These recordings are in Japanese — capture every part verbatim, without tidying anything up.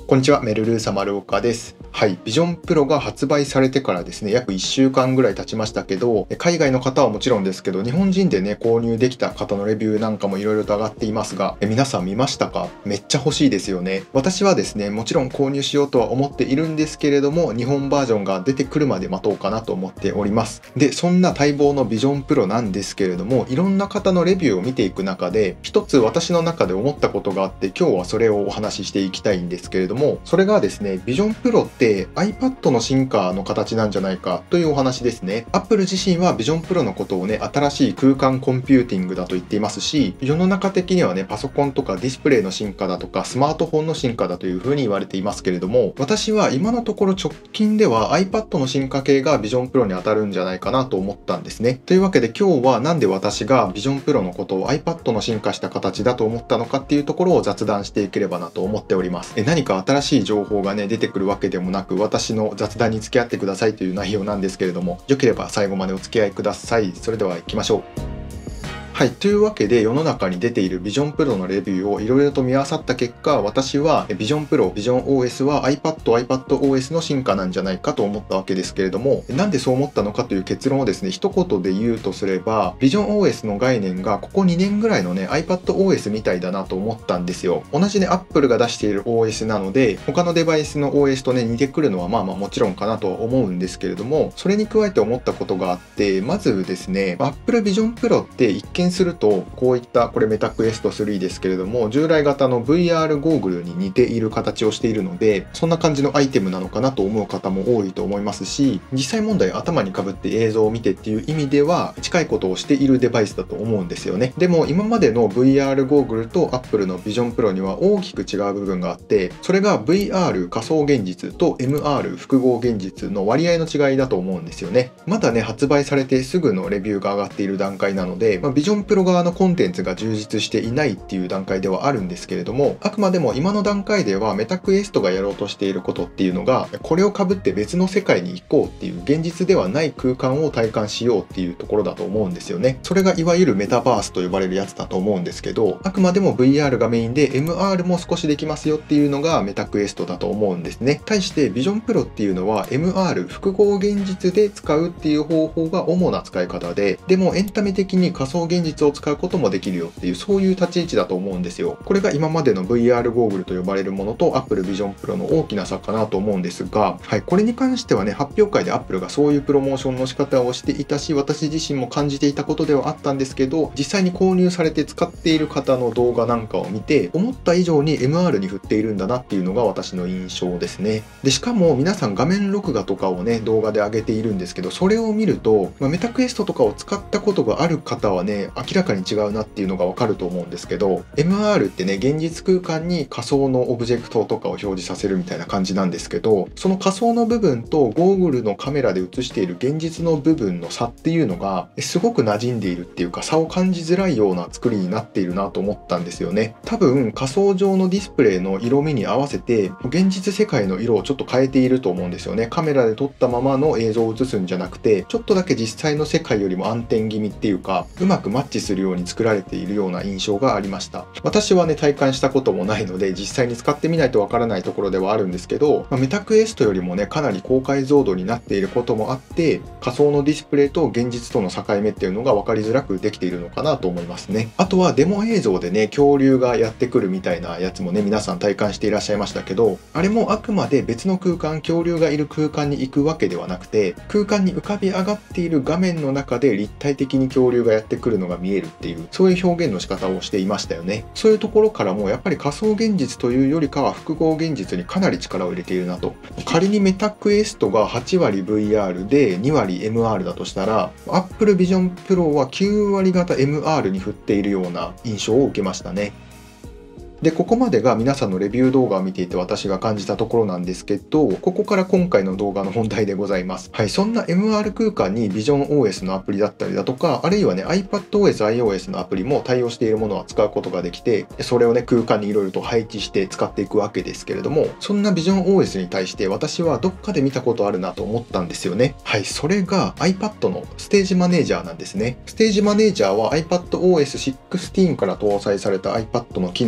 こんにちは、メルルーサ丸岡です。はい、ビジョンプロが発売されてからですね、約いっしゅうかんぐらい経ちましたけど、海外の方はもちろんですけど、日本人でね、購入できた方のレビューなんかもいろいろと上がっていますが、え皆さん見ましたか？めっちゃ欲しいですよね。私はですね、もちろん購入しようとは思っているんですけれども、日本バージョンが出てくるまで待とうかなと思っております。で、そんな待望のビジョンプロなんですけれども、いろんな方のレビューを見ていく中で、一つ私の中で思ったことがあって、今日はそれをお話ししていきたいんですけれども、それがですね、ビジョンプロって iPad の進化の形なんじゃないかというお話ですね。Apple 自身はビジョンプロのことをね、新しい空間コンピューティングだと言っていますし、世の中的にはね、パソコンとかディスプレイの進化だとか、スマートフォンの進化だというふうに言われていますけれども、私は今のところ直近では iPad の進化系がビジョンプロに当たるんじゃないかなと思ったんですね。というわけで今日はなんで私がビジョンプロのことを iPad の進化した形だと思ったのかっていうところを雑談していければなと思っております。え何か新しい情報がね、出てくるわけでもなく、私の雑談に付き合ってくださいという内容なんですけれども、よければ最後までお付き合いください。それでは行きましょう。はい。というわけで世の中に出ているビジョンプロのレビューをいろいろと見合わさった結果、私はビジョンプロ、ビジョン オーエス は iPad、iPadOS の進化なんじゃないかと思ったわけですけれども、なんでそう思ったのかという結論をですね、一言で言うとすれば、ビジョン オーエス の概念がここにねんぐらいのね、iPadOS みたいだなと思ったんですよ。同じね、Apple が出している オーエス なので、他のデバイスの オーエス とね、似てくるのはまあまあもちろんかなとは思うんですけれども、それに加えて思ったことがあって、まずですね、Apple Vision Pro って一見するとこういったこれメタクエストスリーですけれども、従来型の ブイアール ゴーグルに似ている形をしているので、そんな感じのアイテムなのかなと思う方も多いと思いますし、実際問題頭にかぶって映像を見てっていう意味では近いことをしているデバイスだと思うんですよね。でも今までの ブイアール ゴーグルと Apple の Vision Pro には大きく違う部分があって、それが ブイアール 仮想現実と エムアール 複合現実の割合の違いだと思うんですよね。まだね、発売されてすぐのレビューが上がっている段階なので、まあ、Vision Pro 側のコンテンツが充実していないっていう段階ではあるんですけれども、あくまでも今の段階ではメタクエストがやろうとしていることっていうのが、これをかぶって別の世界に行こうっていう現実ではない空間を体感しようっていうところだと思うんですよね。それがいわゆるメタバースと呼ばれるやつだと思うんですけど、あくまでも ブイアール がメインで エムアール も少しできますよっていうのがメタクエストだと思うんですね。対して Vision Pro っていうのは エムアール 複合現実で使うっていう方法が主な使い方で、でもエンタメ的に仮想現実を使うこともできるよっていう、そういう立ち位置だと思うんですよ。これが今までの ブイアール ゴーグルと呼ばれるものと Apple Vision Pro の大きな差かなと思うんですが、はい、これに関してはね、発表会で Apple がそういうプロモーションの仕方をしていたし、私自身も感じていたことではあったんですけど、実際に購入されて使っている方の動画なんかを見て、思った以上に エムアール に振っているんだなっていうのが私の印象ですね。で、しかも皆さん画面録画とかをね、動画で上げているんですけど、それを見ると、まあ、メタクエストとかを使ったことがある方はね、明らかに違うなっていうのがわかると思うんですけど、エムアール ってね、現実空間に仮想のオブジェクトとかを表示させるみたいな感じなんですけど、その仮想の部分とゴーグルのカメラで映している現実の部分の差っていうのがすごく馴染んでいるっていうか、差を感じづらいような作りになっているなと思ったんですよね。多分仮想上のディスプレイの色味に合わせて現実世界の色をちょっと変えていると思うんですよね。カメラで撮ったままの映像を映すんじゃなくて、ちょっとだけ実際の世界よりも暗転気味っていうか、うまくマッチするように作られているような印象がありました。私はね、体感したこともないので実際に使ってみないとわからないところではあるんですけど、まあ、メタクエストよりもね、かなり高解像度になっていることもあって、仮想のディスプレイと現実との境目っていうのが分かりづらくできているのかなと思いますね。あとはデモ映像でね、恐竜がやってくるみたいなやつもね、皆さん体感していらっしゃいましたけど、あれもあくまで別の空間、恐竜がいる空間に行くわけではなくて、空間に浮かび上がっている画面の中で立体的に恐竜がやってくるのが見えるっていう、そういう表現の仕方をしていましたよね。そういうところからもやっぱり仮想現実というよりかは複合現実にかなり力を入れているなと。仮にメタクエストがはちわり ブイアール でにわり エムアール だとしたら、 Apple Vision Pro はきゅうわり型 エムアール に振っているような印象を受けましたね。で、ここまでが皆さんのレビュー動画を見ていて私が感じたところなんですけど、ここから今回の動画の本題でございます。はい、そんな エムアール 空間に Vision オーエス のアプリだったりだとか、あるいはね iPadOS、iOS のアプリも対応しているものは使うことができて、それをね空間にいろいろと配置して使っていくわけですけれども、そんな Vision オーエス に対して私はどっかで見たことあるなと思ったんですよね。はい、それが iPad のステージマネージャーなんですね。ステージマネージャーは iPadOS じゅうろくから搭載された iPad の機能でですね、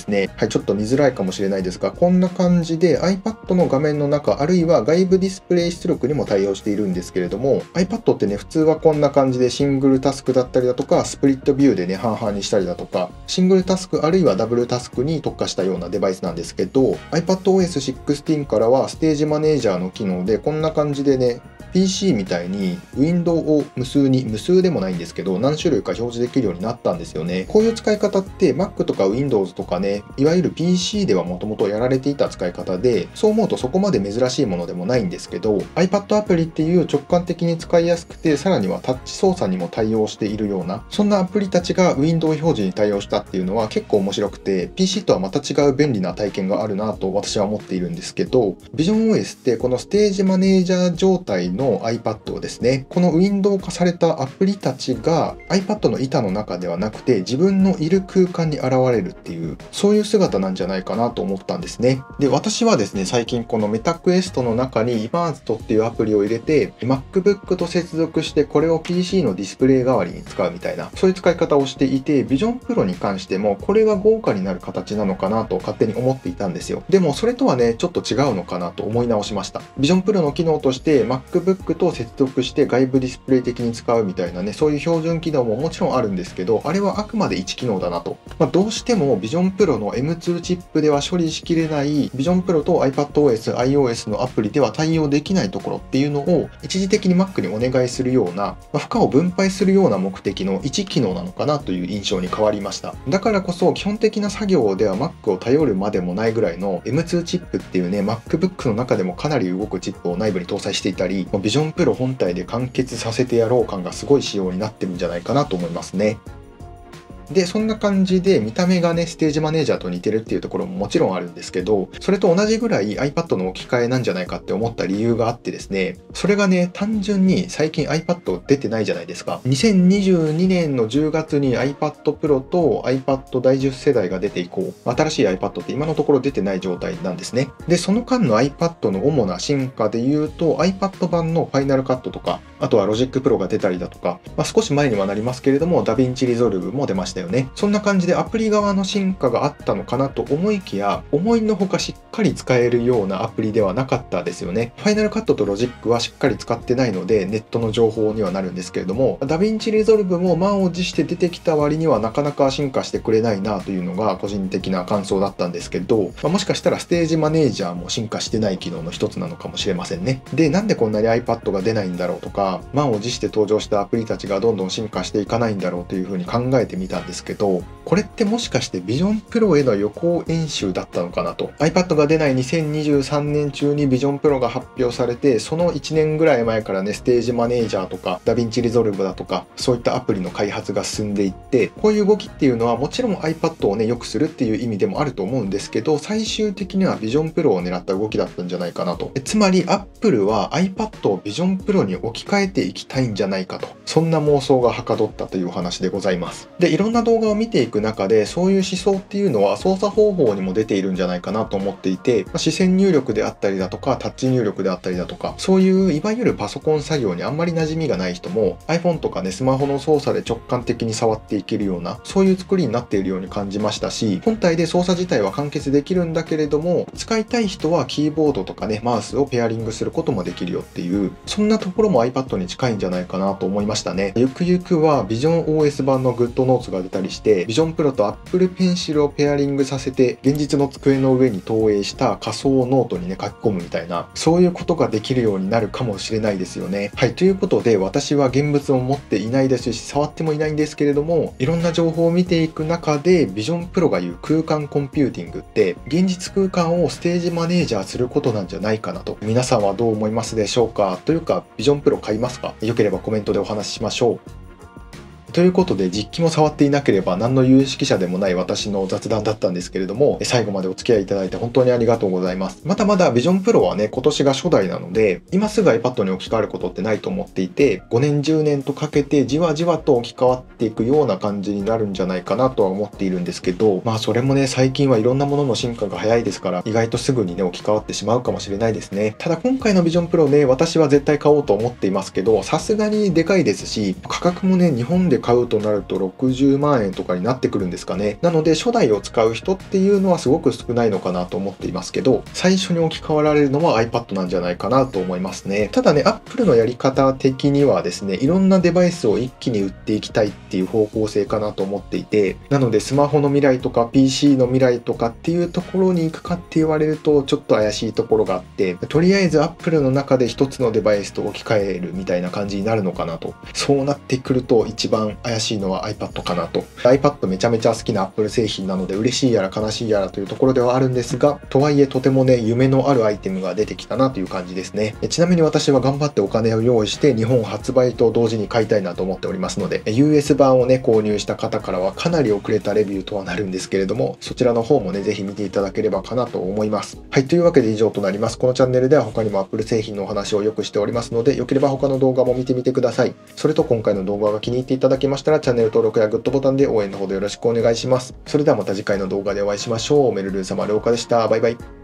ね、はい、ちょっと見づらいかもしれないですが、こんな感じで iPad の画面の中、あるいは外部ディスプレイ出力にも対応しているんですけれども、iPad ってね、普通はこんな感じでシングルタスクだったりだとか、スプリットビューでね、半々にしたりだとか、シングルタスクあるいはダブルタスクに特化したようなデバイスなんですけど、iPadOS シックスティーン からはステージマネージャーの機能でこんな感じでね、ピーシー みたいにウィンドウを無数に、無数でもないんですけど、何種類か表示できるようになったんですよね。こういう使い方って Mac とか Windows とかね、いわゆる ピーシー ではもともとやられていた使い方で、そう思うとそこまで珍しいものでもないんですけど、iPad アプリっていう直感的に使いやすくて、さらにはタッチ操作にも対応しているような、そんなアプリたちがウィンドウ表示に対応したっていうのは結構面白くて、ピーシー とはまた違う便利な体験があるなと私は思っているんですけど、VisionOS ってこのステージマネージャー状態の iPad をですね、このウィンドウ化されたアプリたちが iPad の板の中ではなくて自分のいる空間に現れるっていう、そういう姿なんじゃないかなと思ったんですね。で、私はですね、最近このメタクエストの中に Immersed っていうアプリを入れて MacBook と接続してこれを ピーシー のディスプレイ代わりに使うみたいな、そういう使い方をしていて、Vision Pro に関してもこれが豪華になる形なのかなと勝手に思っていたんですよ。でもそれとはね、ちょっと違うのかなと思い直しました。Vision Pro の機能として MacBook と接続して外部ディスプレイ的に使うみたいなね、そういう標準機能ももちろんあるんですけど、あれはあくまでいち機能だなと。まあ、どうしても Vision Pro の エムツー チップでは処理しきれない Vision Pro と iPadOS、iOS のアプリでは対応できないところっていうのを一時的に Mac にお願いするような、まあ、負荷を分配するような目的のいち機能なのかなという印象に変わりました。だからこそ基本的な作業では Mac を頼るまでもないぐらいの エムツー チップっていうね、MacBook の中でもかなり動くチップを内部に搭載していたり、Vision Pro 本体で完結させてやろう感がすごい仕様になってるんじゃないかなと思いますね。で、そんな感じで見た目がね、ステージマネージャーと似てるっていうところももちろんあるんですけど、それと同じぐらい iPad の置き換えなんじゃないかって思った理由があってですね、それがね、単純に最近 iPad 出てないじゃないですか。にせんにじゅうにねんのじゅうがつに iPad Pro と iPad だいじゅっ世代が出て以降、新しい iPad って今のところ出てない状態なんですね。で、その間の iPad の主な進化で言うと、iPad 版の Final Cut とか、あとは Logic Pro が出たりだとか、まあ、少し前にはなりますけれども、DaVinci Resolve も出ましたよね。そんな感じでアプリ側の進化があったのかなと思いきや、思いのほかしっかり使えるようなアプリではなかったですよね。Final Cut と Logic はしっかり使ってないので、ネットの情報にはなるんですけれども、DaVinci Resolve も満を持して出てきた割にはなかなか進化してくれないなというのが個人的な感想だったんですけど、まあ、もしかしたらステージマネージャーも進化してない機能の一つなのかもしれませんね。で、なんでこんなに iPad が出ないんだろうとか、満を持して登場したアプリたちがどんどん進化していかないんだろうというふうに考えてみたんですけど、これってもしかして Vision Pro への予行演習だったのかなと。 iPad が出ないにせんにじゅうさんねん中に Vision Pro が発表されて、そのいちねんぐらい前からね、ステージマネージャーとか DaVinci Resolve だとか、そういったアプリの開発が進んでいって、こういう動きっていうのはもちろん iPad をね、良くするっていう意味でもあると思うんですけど、最終的には Vision Pro を狙った動きだったんじゃないかなと。つまり Apple は iPad を Vision Pro に置き換えていきたいんじゃないかと、そんな妄想がはかどったというお話でございます。で、いろんな動画を見ていく中で、そういう思想っていうのは操作方法にも出ているんじゃないかなと思っていて、まあ、視線入力であったりだとか、タッチ入力であったりだとか、そういういわゆるパソコン作業にあんまり馴染みがない人も iPhone とかね、スマホの操作で直感的に触っていけるような、そういう作りになっているように感じましたし、本体で操作自体は完結できるんだけれども、使いたい人はキーボードとかね、マウスをペアリングすることもできるよっていう、そんなところも iPad に近いんじゃないかなと思いましたね。ゆくゆくは VisionOS 版の GoodNotes が出たりして、Vision Pro と Apple Pencil をペアリングさせて現実の机の上に投影した仮想ノートにね、書き込むみたいな、そういうことができるようになるかもしれないですよね。はい、ということで私は現物を持っていないですし、触ってもいないんですけれども、いろんな情報を見ていく中で Vision Pro が言う空間コンピューティングって現実空間をステージマネージャーすることなんじゃないかなと。皆さんはどう思いますでしょうか？というか Vision Pro 買いますか？よければコメントでお話ししましょう。ということで、実機も触っていなければ何の有識者でもない私の雑談だったんですけれども、最後までお付き合いいただいて本当にありがとうございます。まだまだ Vision Pro はね、今年が初代なので、今すぐ iPad に置き換わることってないと思っていて、ごねんじゅうねんとかけてじわじわと置き換わっていくような感じになるんじゃないかなとは思っているんですけど、まあそれもね、最近はいろんなものの進化が早いですから、意外とすぐにね、置き換わってしまうかもしれないですね。ただ今回の Vision Pro ね、私は絶対買おうと思っていますけど、さすがにでかいですし、価格もね、日本で買うとなるとろくじゅうまんえんとかになってくるんですかね。なので初代を使う人っていうのはすごく少ないのかなと思っていますけど、最初に置き換わられるのは iPad なんじゃないかなと思いますね。ただね、Apple のやり方的にはですね、いろんなデバイスを一気に売っていきたいっていう方向性かなと思っていて、なのでスマホの未来とか ピーシー の未来とかっていうところに行くかって言われるとちょっと怪しいところがあって、とりあえず Apple の中で一つのデバイスと置き換えるみたいな感じになるのかなと。そうなってくると一番怪しいのは iPad かなと。iPad めちゃめちゃ好きな Apple 製品なので嬉しいやら悲しいやらというところではあるんですが、とはいえとてもね、夢のあるアイテムが出てきたなという感じですね。ちなみに私は頑張ってお金を用意して日本発売と同時に買いたいなと思っておりますので、ユーエス 版をね、購入した方からはかなり遅れたレビューとはなるんですけれども、そちらの方もね、ぜひ見ていただければかなと思います。はい、というわけで以上となります。このチャンネルでは他にも Apple 製品のお話をよくしておりますので、よければ他の動画も見てみてください。それと今回の動画が気に入っていただけましたら、チャンネル登録やグッドボタンで応援のほどよろしくお願いします。それではまた次回の動画でお会いしましょう。メルルン様、りょうかでした。バイバイ。